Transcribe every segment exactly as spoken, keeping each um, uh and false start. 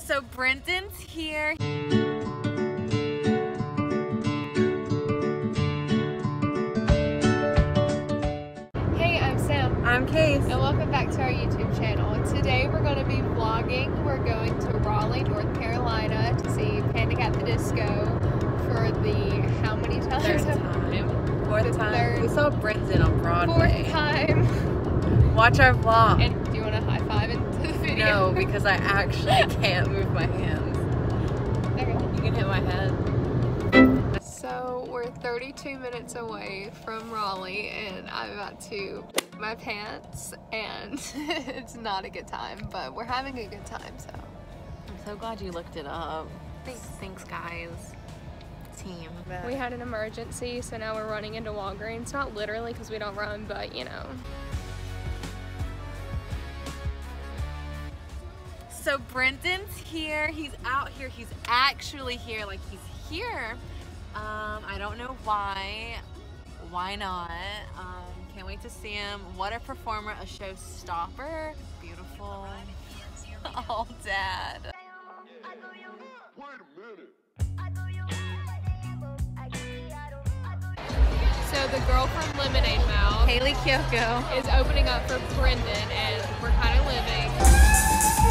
So Brendon's here. Hey, I'm Sam. I'm Kace. And welcome back to our YouTube channel. Today we're going to be vlogging. We're going to Raleigh, North Carolina to see Panic at the Disco for the how many times? Third time. Fourth The time. third- We saw Brendon on Broadway. Fourth time. Watch our vlog. And do you want to high five into the video? No, because I actually can't move my hands. Okay. You can hit my head. So we're thirty-two minutes away from Raleigh and I'm about to put my pants and it's not a good time, but we're having a good time, so. I'm so glad you looked it up. Thanks, thanks guys. Team. We had an emergency, so now we're running into Walgreens. Not literally because we don't run, but you know. So Brendon's here. He's out here. He's actually here. Like he's here. Um, I don't know why. Why not? Um, can't wait to see him. What a performer, a showstopper. Beautiful. Oh, Dad. So the girl from Lemonade Mouth, Hayley Kiyoko, is opening up for Brendon, and we're kind of living.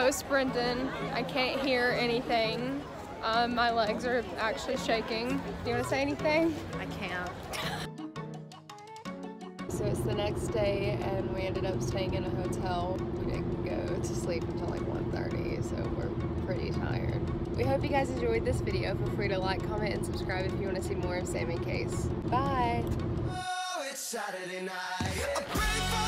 ghost Brendon. I can't hear anything. Um, my legs are actually shaking. Do you want to say anything? I can't. So it's the next day and we ended up staying in a hotel. We didn't go to sleep until like one thirty, so we're pretty tired. We hope you guys enjoyed this video. Feel free to like, comment, and subscribe if you want to see more of Sam and Kace. Bye! Oh, it's Saturday night.